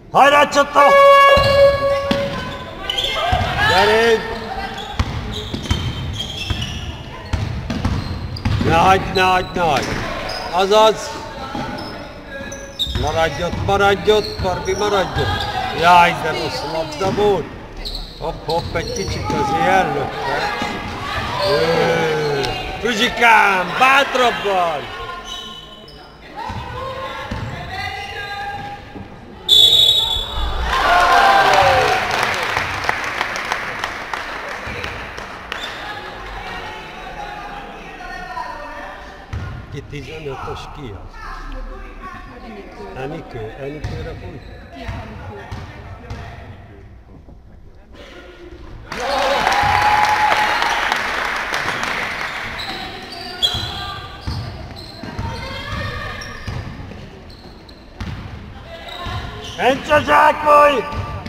Hajrá csata! Gyerünk! Ne hagyd, ne hagyd, ne hagyd! Azaz! Maradj ott, Barbi, maradj ott! Jaj, de rossz labda volt! Hopp, egy kicsit azért ellökte. Fruzsikám, bátrabban! Ki 15-ös ki az? Enikőre fújt? Encse zsákolj!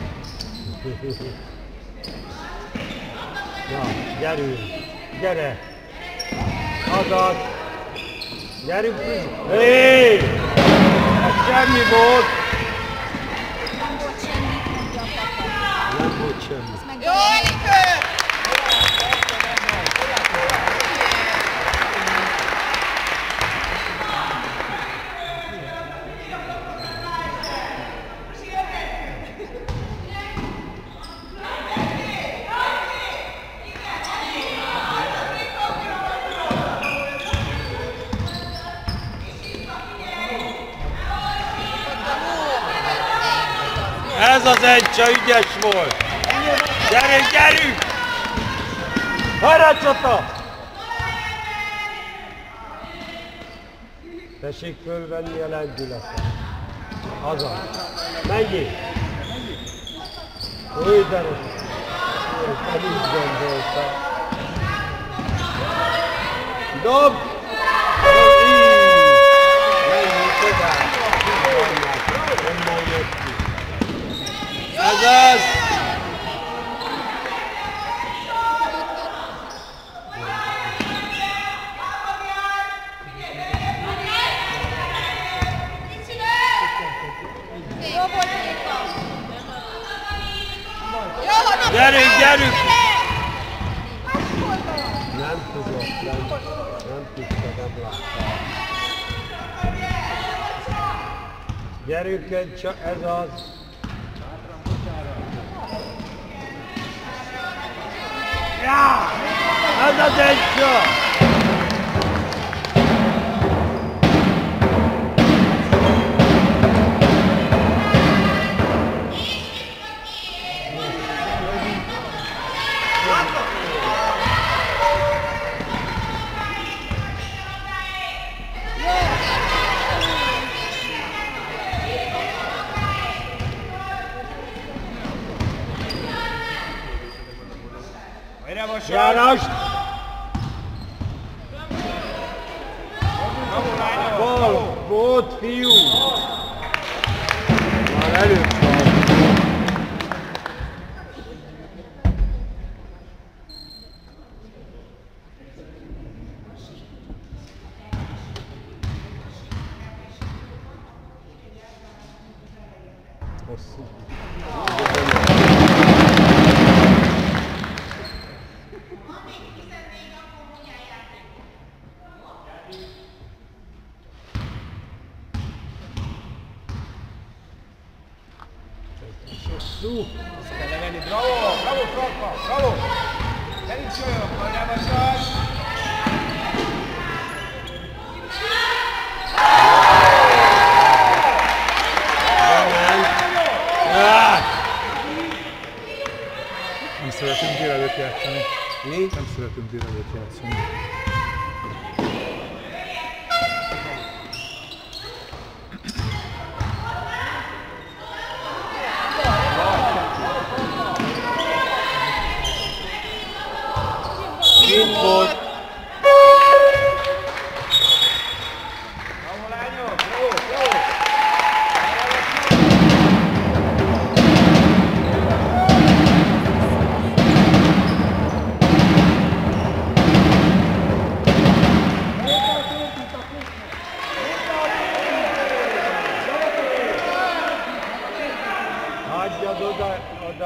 Na, gyerünk! Gyere! Azaz! Gyerünk, Frizi! Hé! Ez semmi volt! Nem volt semmi. Jó, Enikő! Ez az Encse ügyes volt! Gyerünk! Hajrá csata! Tessék fölvenni a lendületet. Azaz. Menjél! Új, de rossz! Nem így gondoltam. Dob! Menjél tovább! Onnan jött ki. Azaz! Gyerünk! Nem tudok, nem tudta, nem láttam. Gyerünk, Encse, ez az! Ja! Ez az Encse! János! Volt fiú! Már előbb van. Hosszú. Ezt kell levenni. Bravo, Franka, bravo! Gyerünk jöjjön, hajrámassal! Nem szeretünk délelőtt játszani. Mi? Nem szeretünk délelőtt játszani. Itt volt.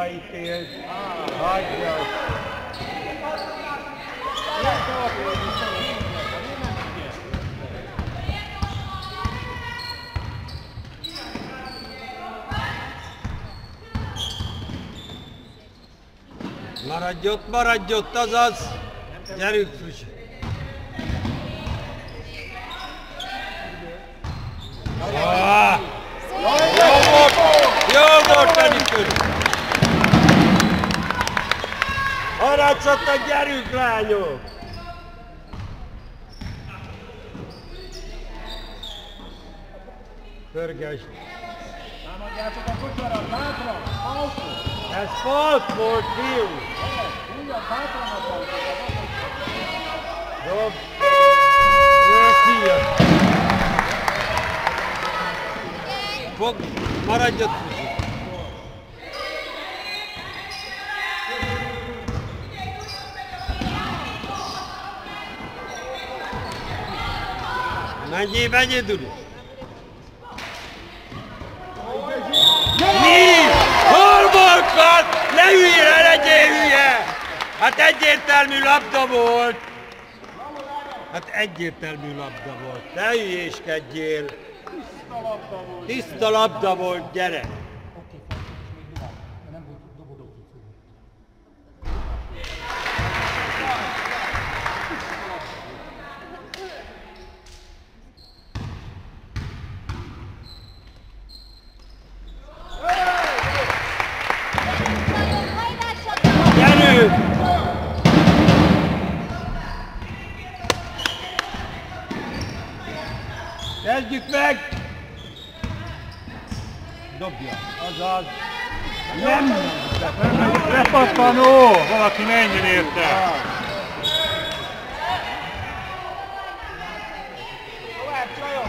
odaítélt. Hagyja. Maradj ott, azaz! Gyerünk friss! Jó volt, Enikő! Haracottak, gyerünk, lányok! Pörges! Támadjátok a kocsarat, hátra! Falsó! Ez fault volt, fiú! Ugyan, hátra a falsó! Dob! Szia! Fog, maradj ott, Fruzsi! Menjél, Dudi! Mi? Hol voltad? Ne hülyére, legyél hülye! Hát egyértelmű labda volt! Hát egyértelmű labda volt, ne hülyéskedjél! Tiszta labda volt, gyere! Gyerünk! Kezdjük meg! Dobja, azaz! Nem! Lepattanó! Valaki menjen érte! Tovább, csajok!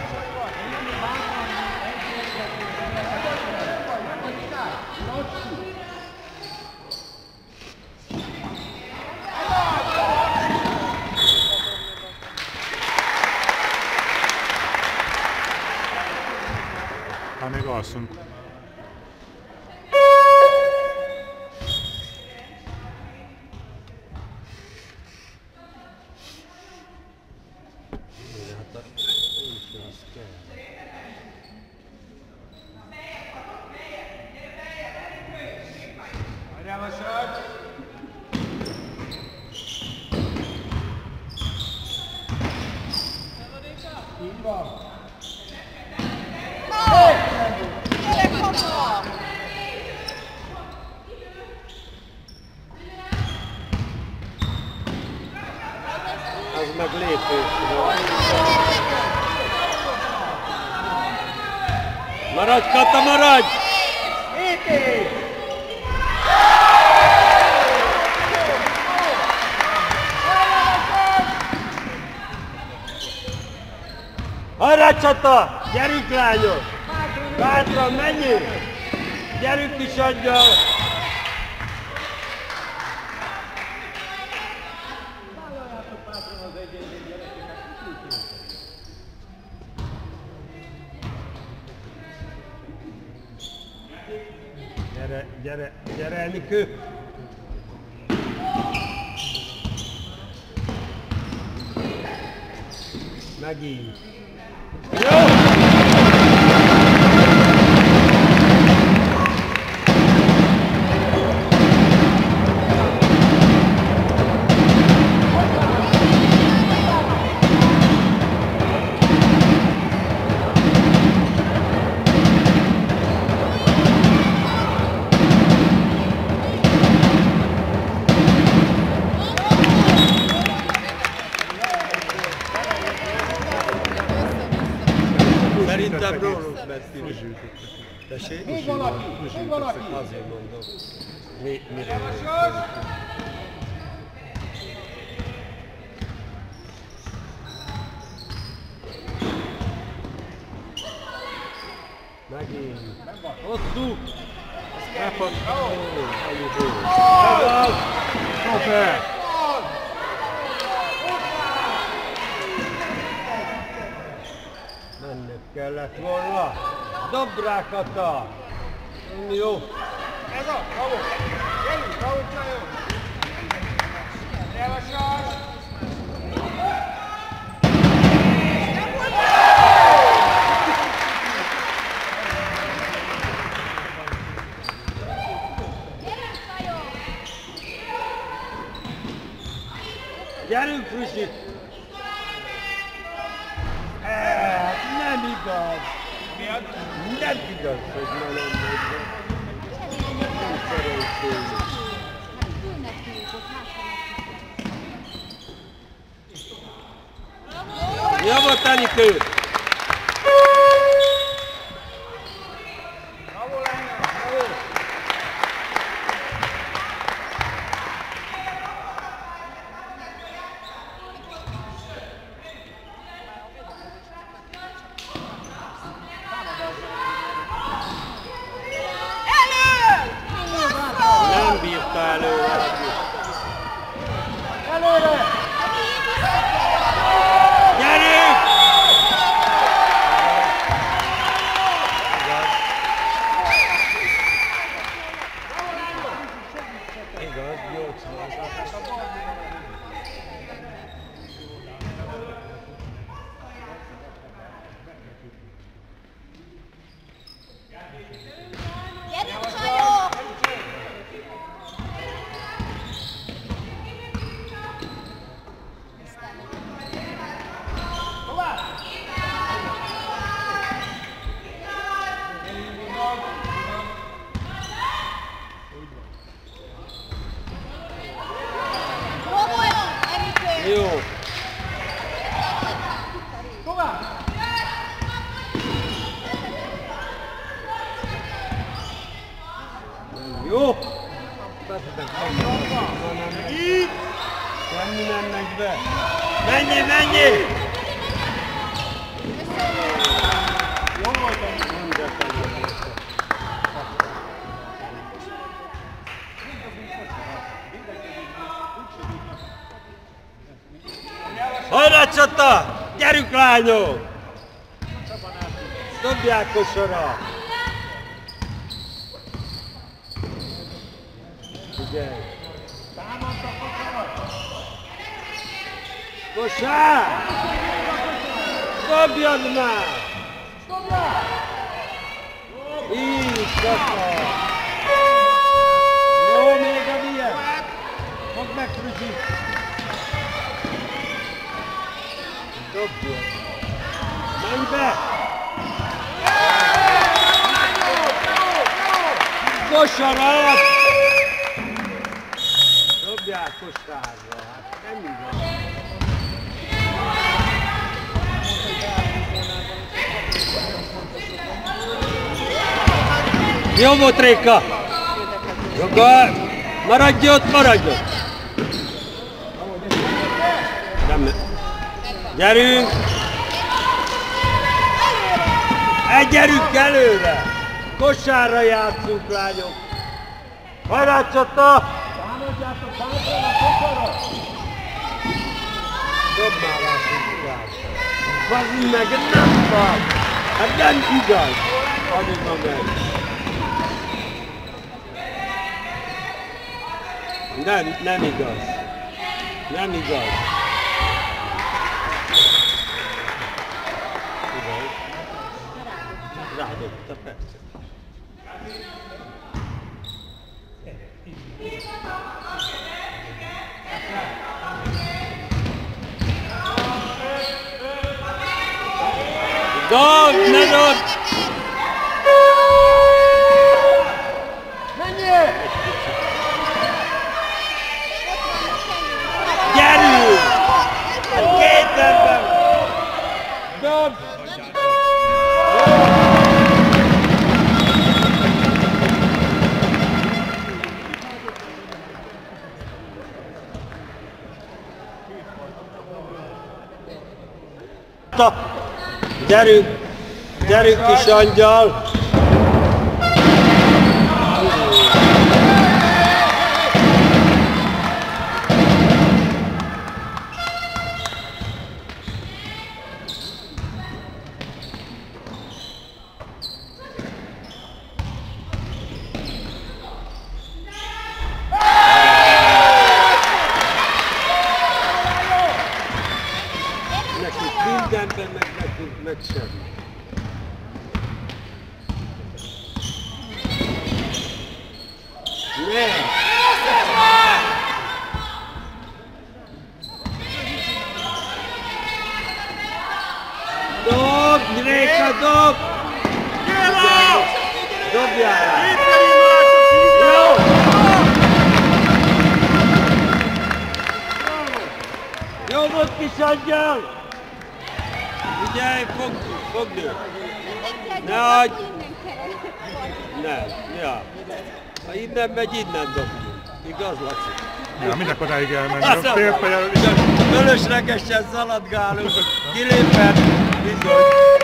Ha még alszunk. Várjál, Vasad! Így van! Az meg lépés. Maradj, Kata, maradj! Lépés! Hajrá, Csata! Gyerünk, lányok! Bátran, menjél! Gyerünk is, angyal! Gyere, Enikő! Megint! Jó! Szerintem rólunk mentünk. Tessék? Még valaki! Még valaki! Azért mondom. Mire? Megint. Hosszú. Mennünk kellett volna. Dob rá, Kata. Jó. Ez a, bravo! Gyerünk, bravo, csajok! Elvassas! Gyerünk, Fruzsi! Nem igaz! Mi az? Nem igaz, hogy ma nem megy. Nem szerencsés. Javott, Anikő! Bravo, lányok, bravo! Nem bírta előre. Előre! Gyerünk! Igaz, 80-as. Gyerünk, csajok! Komolyan, Erikő! Jó. Tovább! Jó. Így. Semmi nem megy be. Menjél, menjél! Jó volt, nem befelé. Hajrá, csata! Gyerünk, lányok! Dobják kosara! Figyelj! Kosár! Dobjad már! Így, csata! Jó, még a ilyen! Fogd meg, Fruzsi! Dobjad! Menj be! Kosarat! Dobják kosárra, hát nem igaz. Jó volt, Réka! Joga! Maradj ott, maradj ott! Nem. Gyerünk! Gyerünk előre! Kosárra játszunk, lányok! Hajrá, csata! Támadjátok bátran a kosarra! Dob már rá, Fruzsikát! Bazd meg, nem van! Hát nem igaz! Adjad meg! Nem igaz! Nem igaz! Igaz? Rádobta, persze. Dob, ne dob! Menjél! Gyerünk! Hát két ember! Dob! Gyerünk! Gyerünk, kis angyal! ebben meg nekünk meg semmi. Ne! Dob, Réka, dob! Dobjál rá! Jó! Jó volt, kis angyal! Figyelj, fogd ő! Ne adj! Nem, ja. Ha innen megy, innen dobjuk. Igaz, Laci? Ja, minek odáig elmenni? Félfejel is. Fölöslegesen szaladgálunk, kilépett, bizony.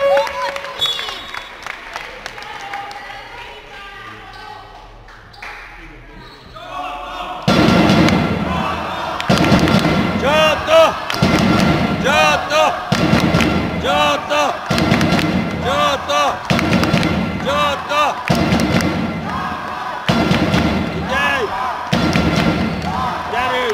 Giotto! Giotto! Giotto! Giotto! Giotto! Figyelj! Gyerünk!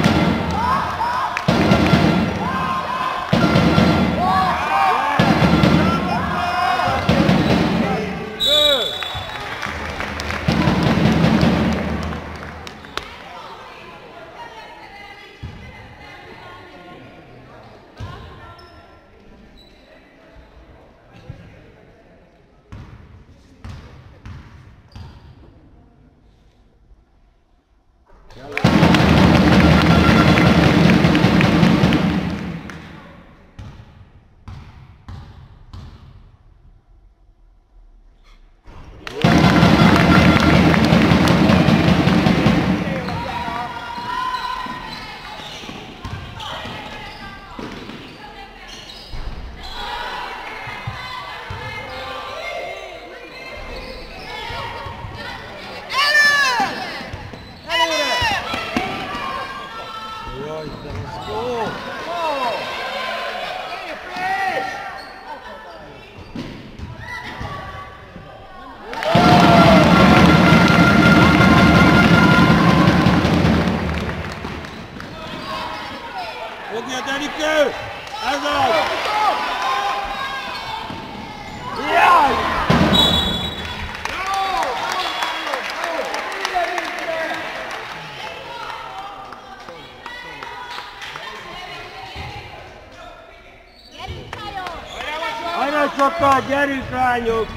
Fogja, Denikő! Ez az! Jaj! Hajrá sokat, gyerünk lányok!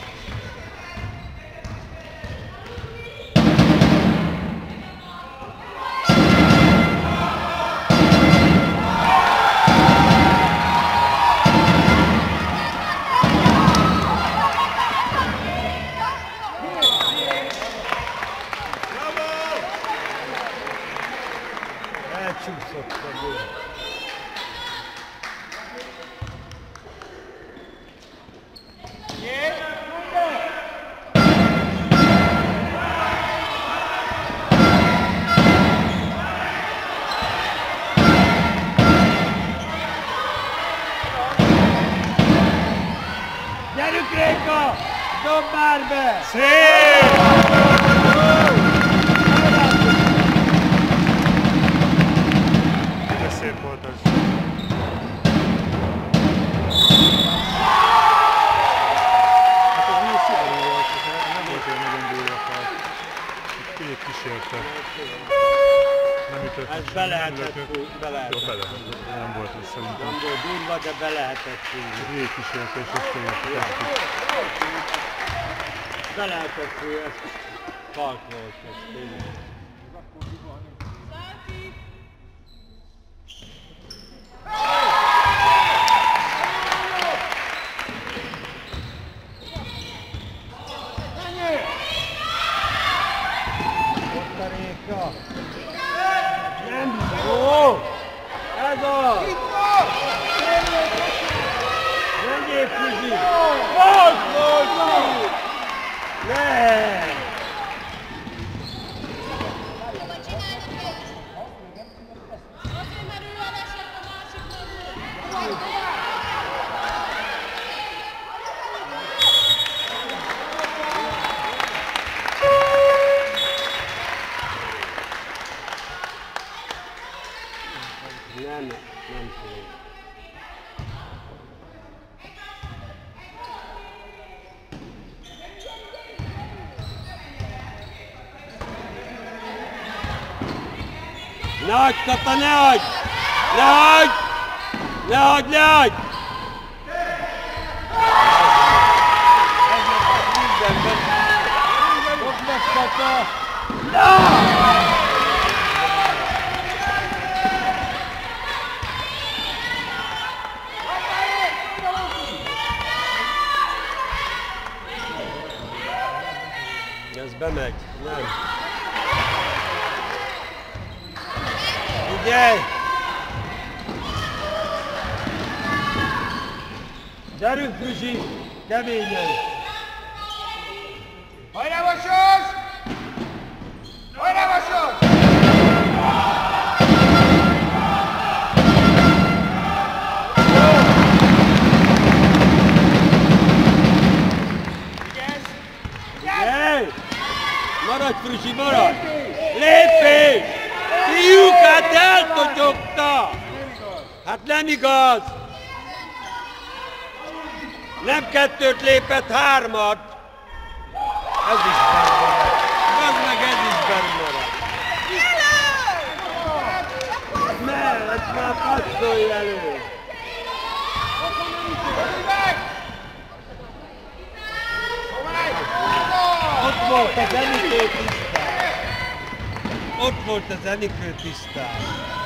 Elcsúszottam én. Gyerünk, Réka! Dob már be! Szép! De szép volt az. Hát az még szigorú volt, nem volt olyan nagyon durva fel. Két kísérte. Nem ütött. Ez be lehetett fújni, be Jó, lehetett. bele. Nem volt ez szerintem. Nem volt durva, de be lehetett fújni. Rég kísérte és összeérte. Be lehetett fújni, ez kalk volt, ez tényleg. Ott a Réka! Nem jó! Ez az! Menjél, Füzi! Ott volt! Ne! Nem tudom. Ne hagyd, Kata, ne hagyd! Ne hagyd! Ne hagyd, ne hagyd! Fogd meg, Kata! Ez bemegy, nem. Figyelj! Gyerünk, Fruzsi! Keményen! Hajrá, Vasas! Hajrá, Vasas! Figyelj! Maradj, Fruzsi, maradj! Lépés! Fiúk, hát eltotyogta! Hát nem igaz! Nem 2-t lépett, 3-at! Ez is benn marad. Az meg ez is benn marad. Ne, ezt már passzolj elő! Ott volt az Enikő tisztán. Ott volt az Enikő tisztán.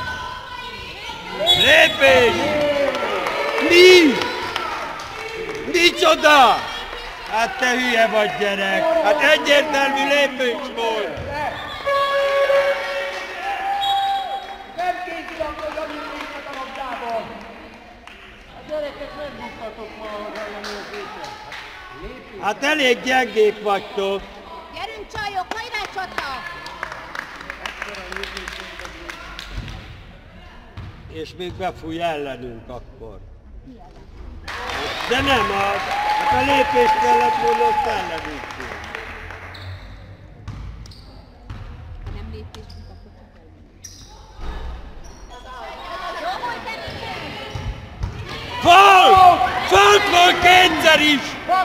Lépés! Mi? Micsoda? Hát te hülye vagy, gyerek! Hát egyértelmű lépés volt! Nem kézilabda, amit néztek a labdában! A gyerekek megbuktatok ma az ellenőrzésen. Hát elég gyengék vagytok! Gyerünk, csajok, hajrá, csata! És még befúj ellenünk akkor. De nem az! Hát a lépést kellett volna, azt ellenünk fúj. Ha nem lépésünk, akkor csak elmegyünk. Jó volt, Enikő! Fal! Föld volt kétszer is!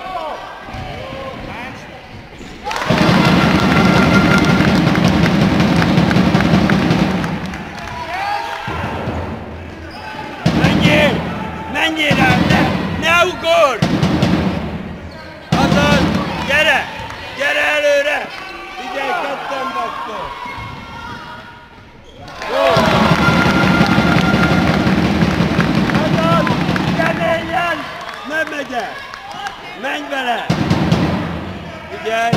Menjél! Menjél rá! Ne ugorj! Azaz! Gyere! Gyere előre! Figyelj, ketten vagytok! Jó! Azaz! Keményen! Nem megyek! Menj vele! Figyelj!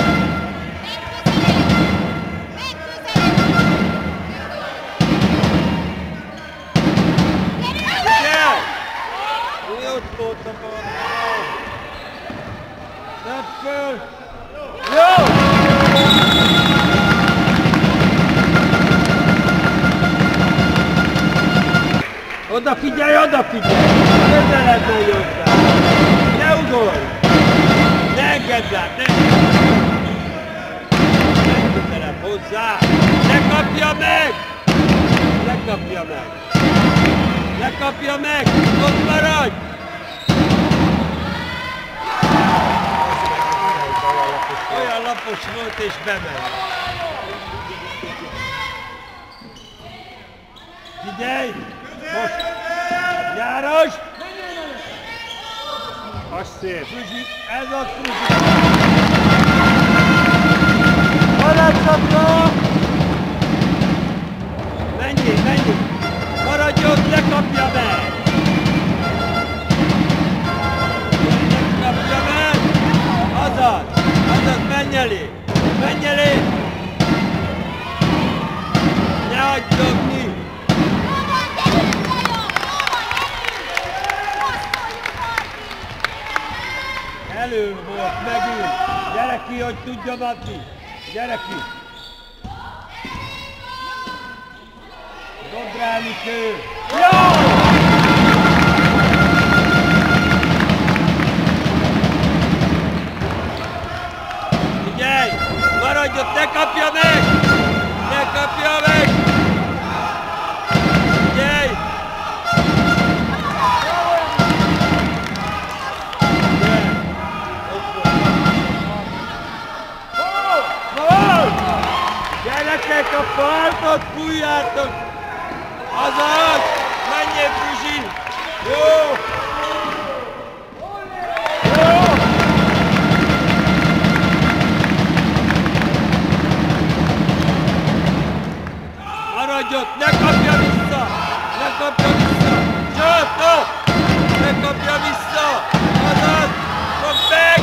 Figyelj! Mi ott volt a bal? Tedd föl! Jó! Oda figyelj, oda figyelj! Közelebb menj hozzá! Ne ugorj! Ne engedd át, ne! Ne közelebb hozzá! Ne kapja meg! Ne kapja meg! Ne kapja meg! Ott maradj! Olyan lapos volt és bement. Figyelj! Most! János! Az szép. Fruzsi, ez az Fruzsi! Maradjatok! Menjél, menjél! Maradj ott, ne kapja meg! Ne kapja meg! Azaz! Azaz, menj elé! Menj elé! Ne hagyd dobni! Elő volt, megint! Gyere ki, hogy tudjam adni! Gyere ki! Dobd rá, Mikő! Jó! Figyelj! Maradj ott, ne kapja meg! Ne kapja meg! Figyelj! Gyerekek, a partot fújjátok! Azaz! Menjél, Puzsi! Jó! Jó! Maradj ott! Ne kapja vissza! Ne kapja vissza! Sőt, no! Ne kapja vissza! Azaz! Kapd meg!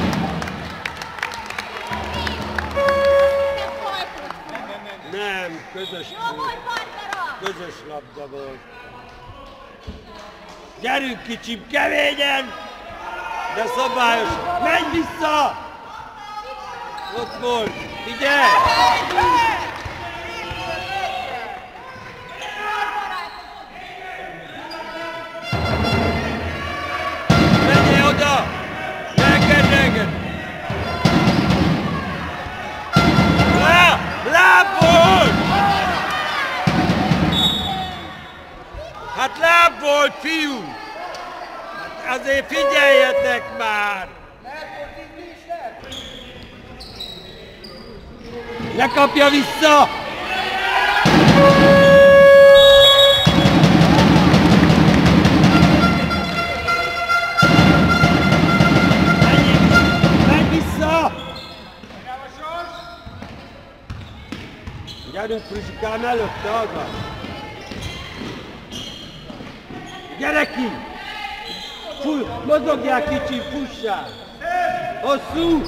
Nem, közös, Jó volt, Barbara! közös labda volt. Gyerünk kicsim, keményen! De szabályos! Menj vissza! Ott volt! Figyelj! Menjél oda! Engedd! Láb volt! Hát láb volt, fiú! Hát azért figyeljetek már! Ne kapja vissza! Menj vissza! Gyerünk, Fruzsikám, előtte, agad! Gyere ki! Mozogjál kicsi, fussál! Hosszú!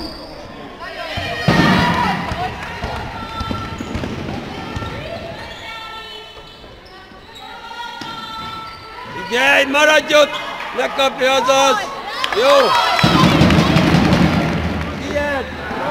Figyelj, maradj ott! Ne kapja, azaz! Jó! Ilyen!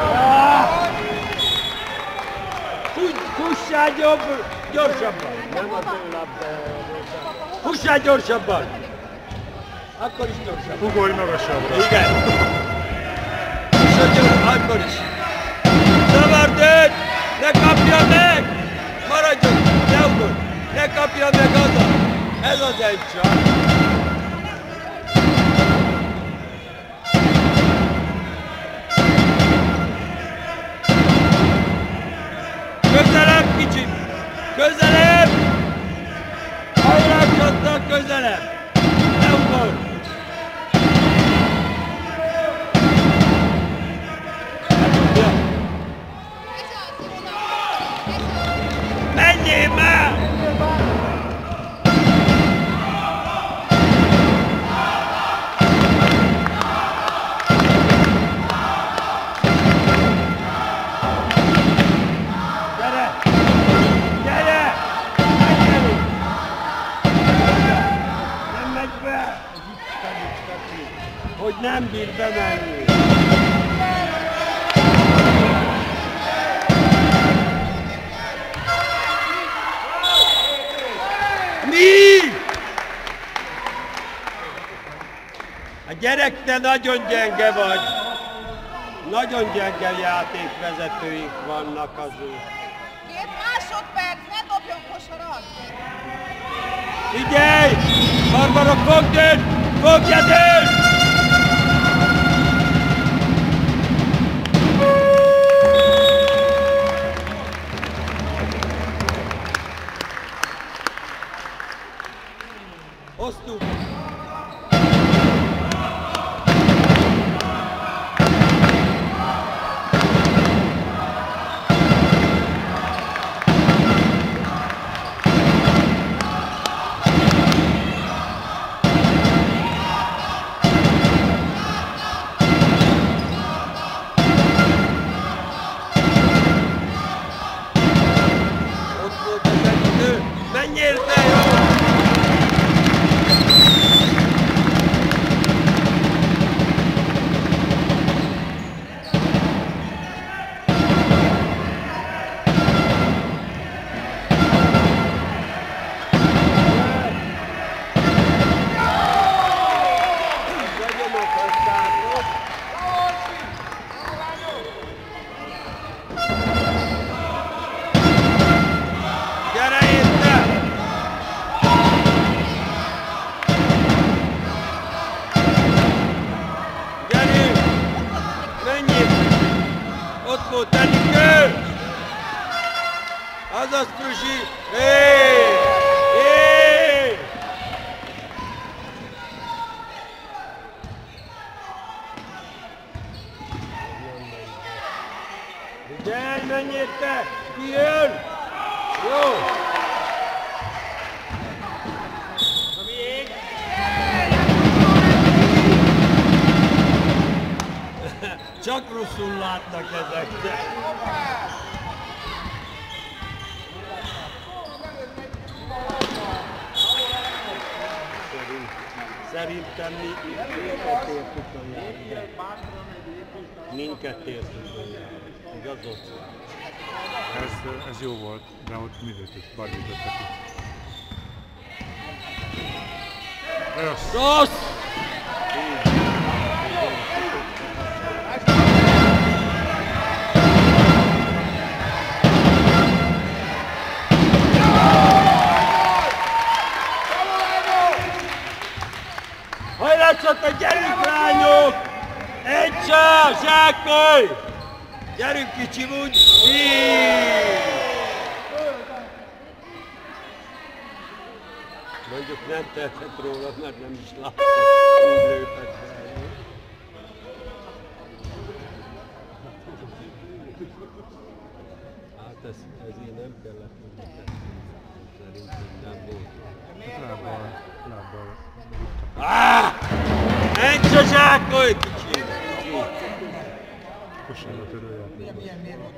Fussál gyorsabban! Nem az ő labda. Fussál gyorsabban! Akkor is gyorsabban. Ugorj magasabbra. Igen. Fussál gyorsabban, akkor is. Zavard őt! Ne kapja meg! Maradjon! Ne ugorj! Ne kapja meg azaz! Ez az egy csak! Közelebb, kicsim! Közelebb! Hajrá, csattal, közelebb! Ne ugorj! Menjél már! Hogy nem bír bemenni. Mi? A gyerek, te nagyon gyenge vagy. Nagyon gyenge játékvezetőink vannak azért. 2 másodperc, ne dobjon kosarat! Figyelj! Barbarok, fogd őt! Fogjad őt! Osztuk! Menjél be, jó! Azaz, Fruzsi! Hé! Hé! Figyelj, menjél te! Ki jön? Jó! A miénk? Csak rosszul látnak ezek. Szerintem mi minket értük olyan. Minket értük olyan. Igazod? Ez jó volt, de ott mindegyik bármítettek ki. Rossz! Hajlátszatok, gyerünk lányok! Egy sáv, zsákolj! Gyerünk kicsi úgy! Mondjuk nem tehetett róla, mert nem is láttam, úgy lőttek fel. Hát ez így nem kellett volna. Szerintem nem volt. Lábbal. Menj a zsákolj, kicsi! Kosárba törőjáték.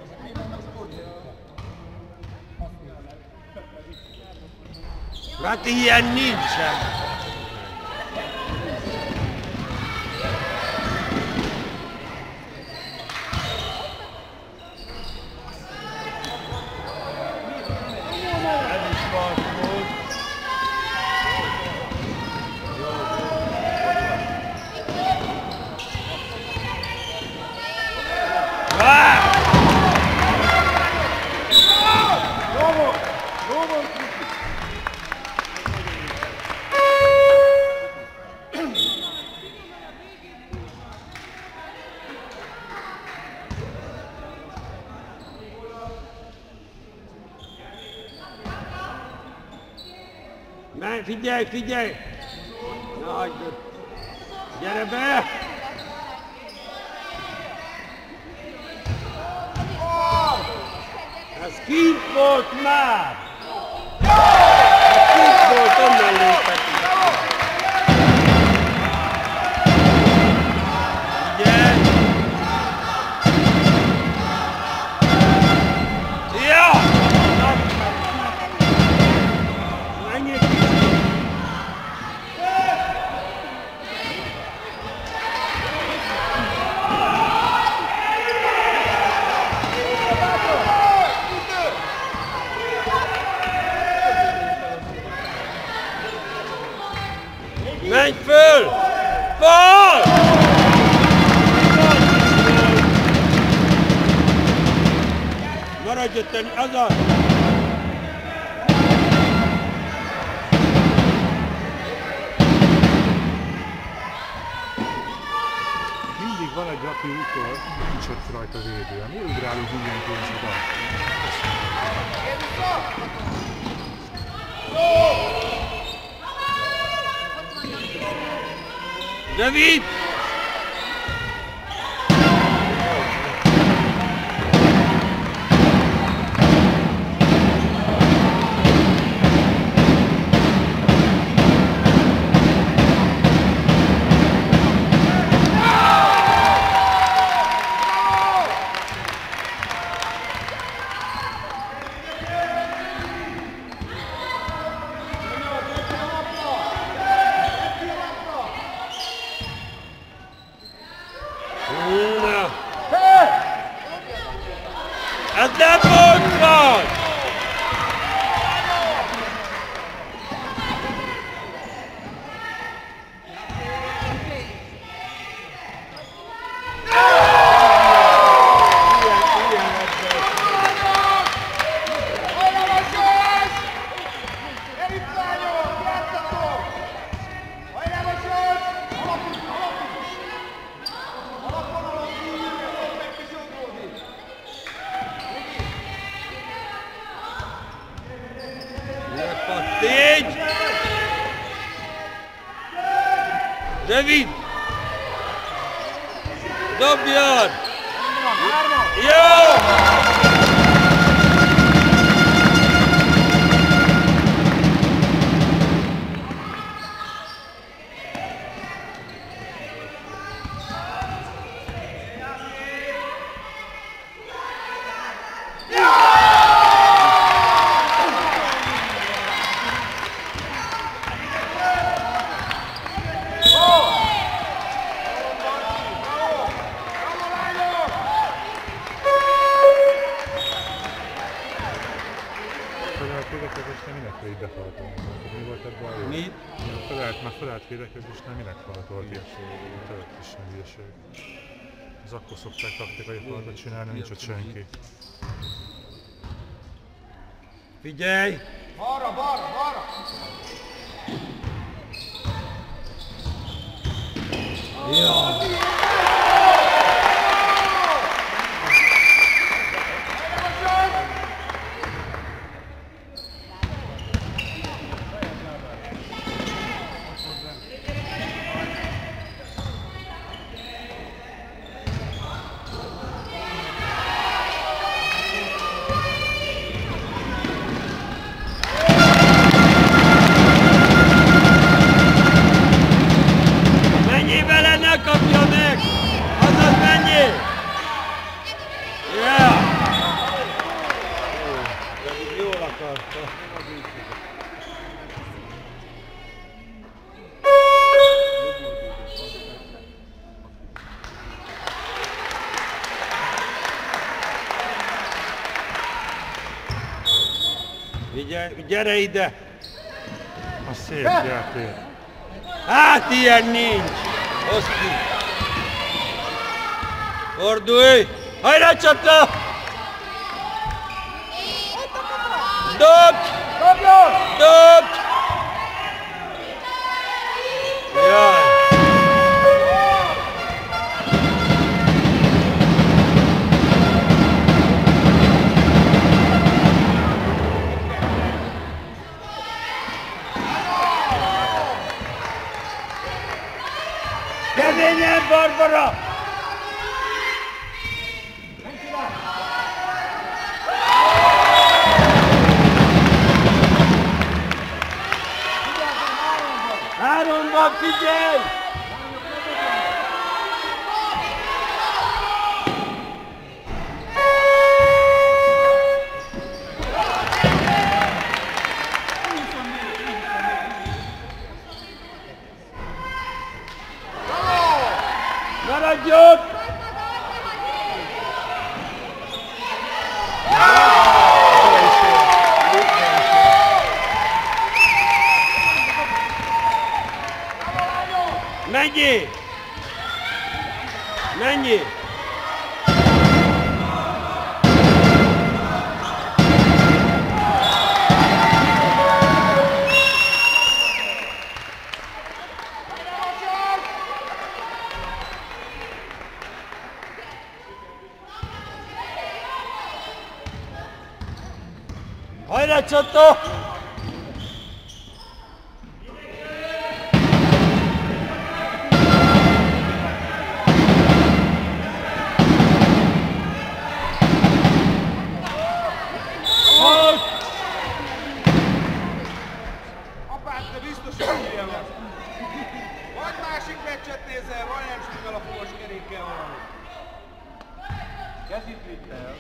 Hát ilyen nincsen! Ez is van volt. Menj, figyelj, figyelj! Ne hagyd! Gyere be! Ez kint volt már! Ez kint volt, onnan lépett. Figyelj! Ja! Menjél ki! Menj föl! Föl! Maradj ott, azaz! Mindig van egy, aki utol, nincs ott rajta védő. Mi ugrálunk mindenként oda? Rövid! Ez nem volt vagy! Dobjon! Hárman! Jó! Védekezésnél minek kell így befaltolni? Mi volt ebben a jó? Mi? Már felállt védekezésnél minek faltolt? Tök is hülyeség. Ez akkor szokták taktikai faltot csinálni, nincs ott senki. Figyelj! Balra, balra, balra! Jó! Menjél vele, ne kapja meg! Azaz menjél! Yeah! Jól akarta. Figyelj, gyere ide! A szép játék. Hát ilyen nincs! Hozd ki! Fordulj! Hajrá csata! Dobd! Dobjon! Dobd! Jaj! Keményen, Barbara! Háromban figyelj! Maradjon! Menjél! Menjél! Hajrá csata! Apád, te biztos, hogy hülye vagy. Vagy másik meccset nézel, vagy nem stimmel a fogos kerékkel valami. Kezit vidd el.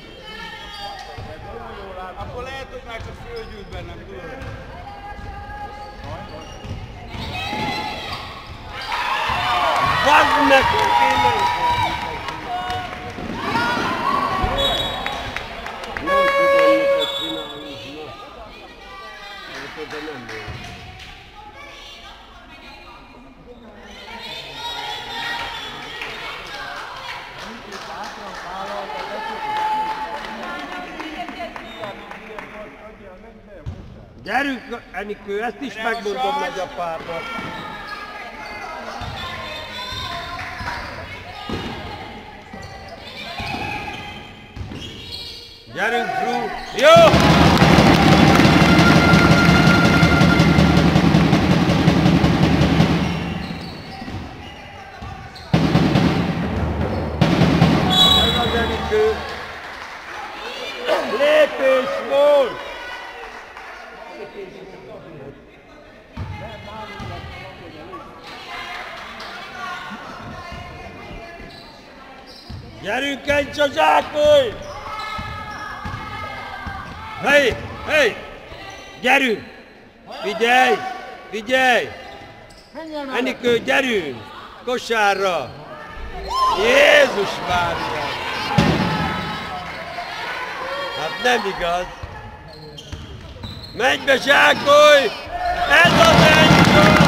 Akkor lehet, hogy már csak fölgyűlt bennem, tudod? Vazd meg, tényleg! Nem tudom, mit csinálni. De nem jó. Gyerünk, Enikő, ezt is megmondom nagyapádnak. Gyerünk, Fru! Jó! Enikő. Lépés volt! Gyerünk egy a zsákból! Hely! Hely! Gyerünk! Figyelj! Figyelj! Enikő, gyerünk! Kosárra! Jézus Mária! Hát nem igaz! Menj be, zsákolj! Ez az Enikő!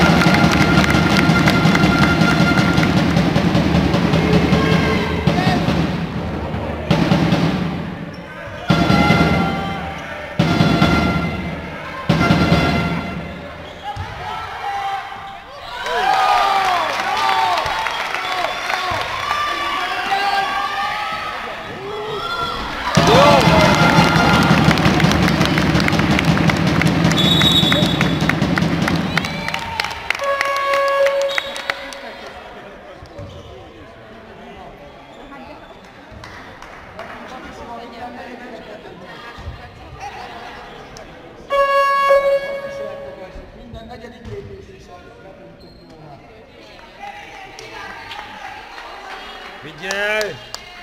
Figyelj!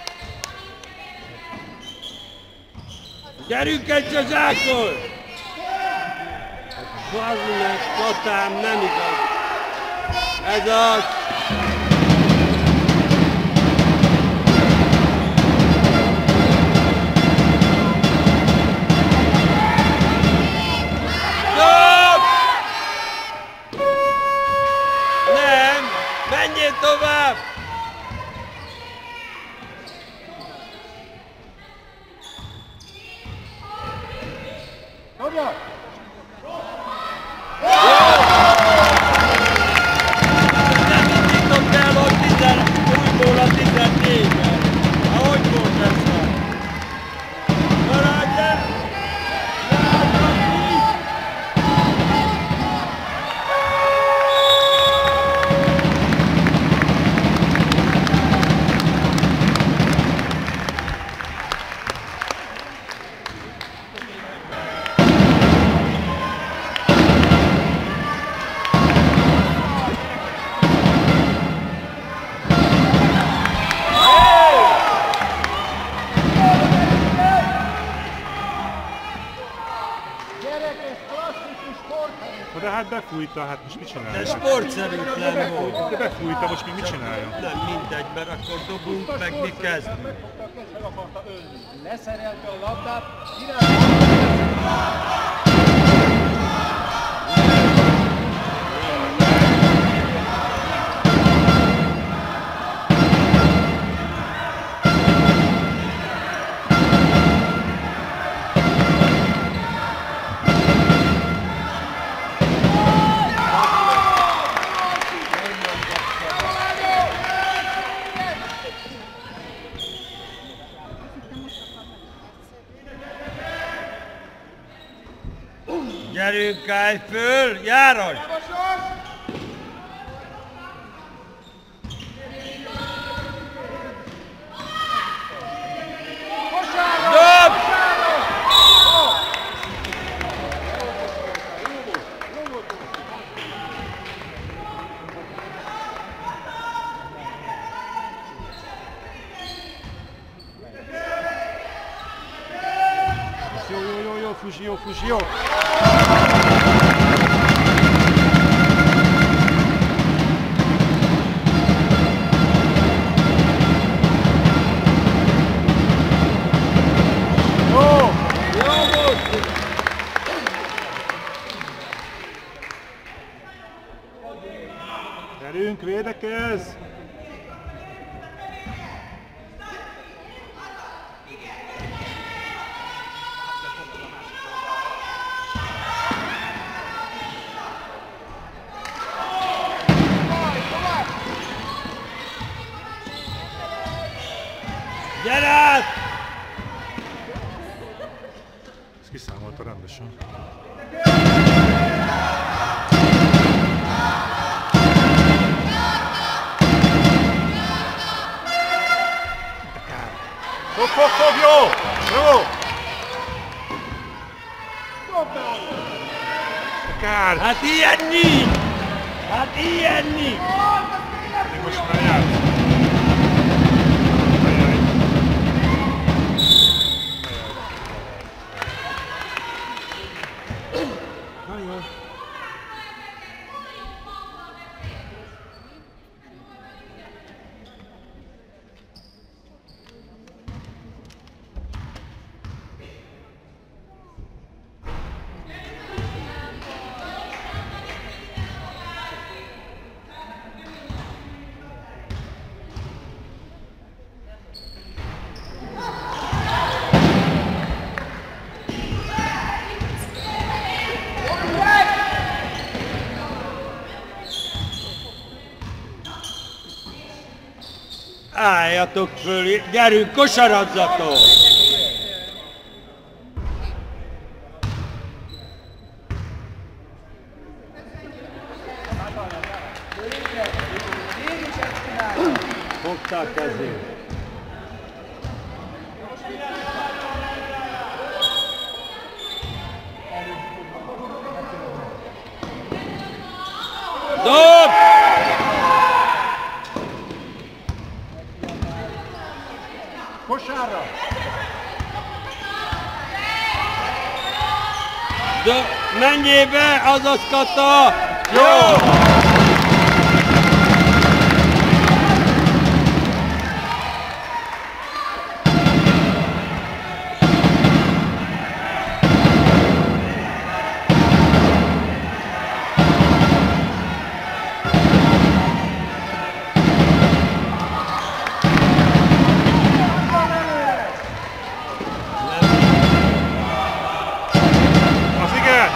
Gyerünk egy a zsákból! Bazd meg, Tatám, nem igaz! Ez az! Stop! Nem! Menjél tovább! Nem indított el a újból a 14-ben. Ahogy volt ez már? Maradj el! De hát befújta, hát most mit De csinálja? sportszerűtlen volt. De befújta, most mi mit csinálja? Nem mindegy, mert akkor dobunk, meg mi kezdünk. Leszerelte a labdát, Gyerünk, állj föl, járaj! Dob! Jó, fúzió, fúzió! Gyerünk, védekezz! Gyere át! Ezt kiszámolta rendesen. Fog, jó! Jó! Kár! Hát ilyen nincs! Hát ilyen nincs! Még most már jár. Álljatok föl, gyerünk, kosaradzatok! Fogták ezért. Dob! Kosárra! Menjél be, azaz Kata! Jó! Az igen!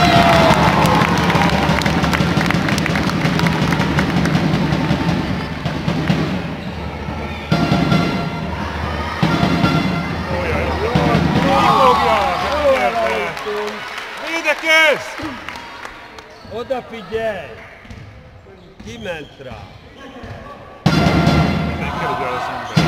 Védekezz! Odafigyelj! Kiment rá! Nem kell ugye a szembe.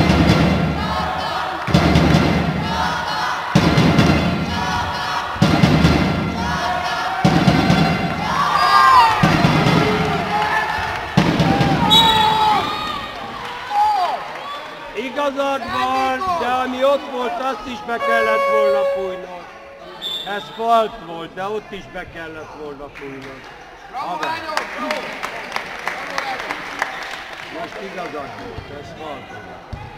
Igazad van, de ami ott volt, azt is be kellett volna fújnod. Ez falt volt, de ott is be kellett volna fújnod. Most igazad volt, ez falt volt.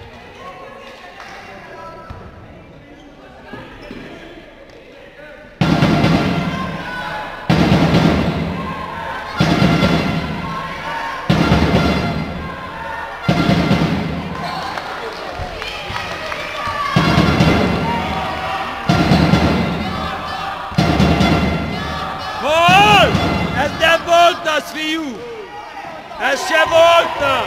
Ez nem volt az, fiú! Ez se volt az!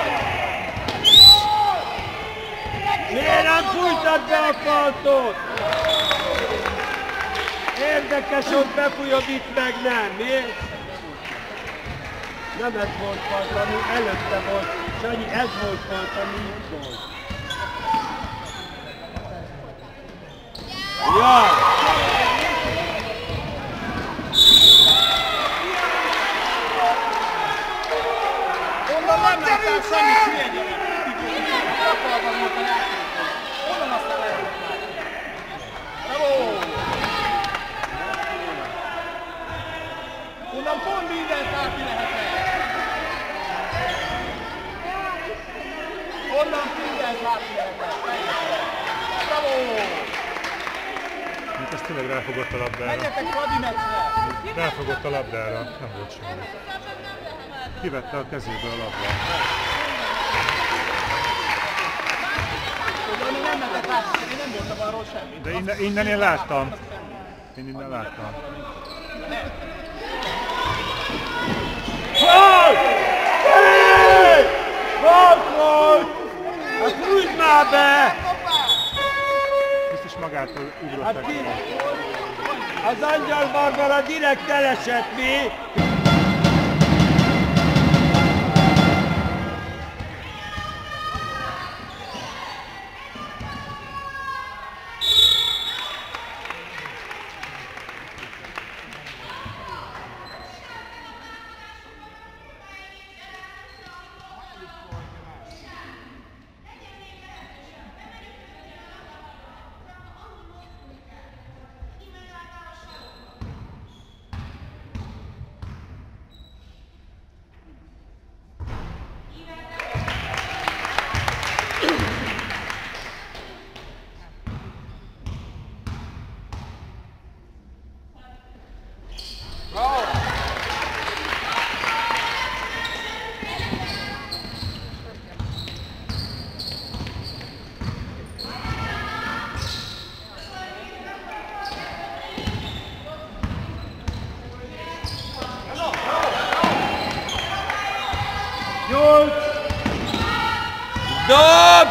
Miért nem fújtad be a faltot? Érdekes, hogy befújod, itt meg nem. Miért? Nem ez volt falt, ami előtte volt. Sanyi, ez volt falt, ami itt volt. Ja! Onnan nem láttál semmit, hülye gyerek! Kapalban volt a játékon. Onnan aztán lehetett látni. Bravo! Onnan pont mindent látni lehetett. Onnan mindent látni lehetett. Bravo! Mint ez tényleg ráfogott a labdára. Menjetek Fradi meccsre! Ráfogott a labdára, nem volt semmi. Kivette a kezéből a labdát. Onnan nem mentek látni, én nem mondtam arról semmit. De innen én láttam. Én innen láttam. Volt! Volt! Hát fújt már be! Biztos magától ugrott Hát meg. ki? Az Angyal Barbara direkt elesett, mi? Dob!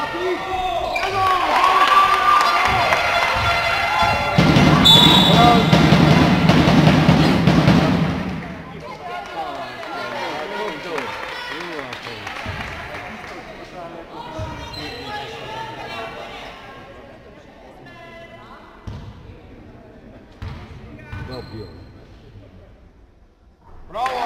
Dobjon. Bravo!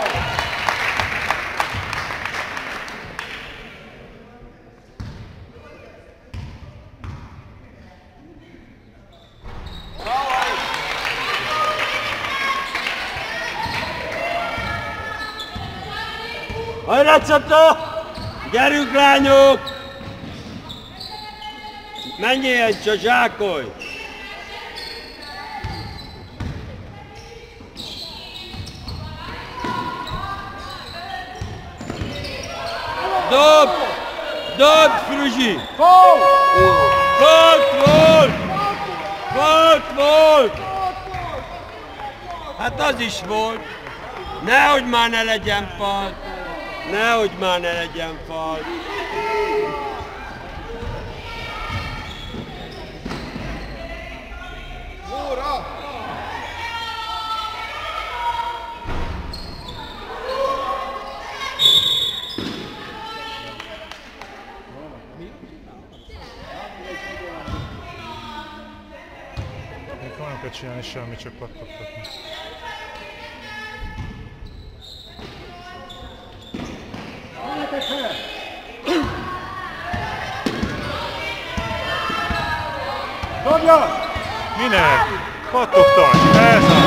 Hajrá, csata! Gyerünk, lányok! Menjél, csak zsákolj! Dob! Dob, Fruzsi! Gól! Volt! Hát az is volt. Nehogy már ne legyen fal. Nehogy már ne legyen fal. Óra! Még nem kell csinálni semmit, csak pattogtatni. Dobja! Minek? Pattogtatj! Ez az!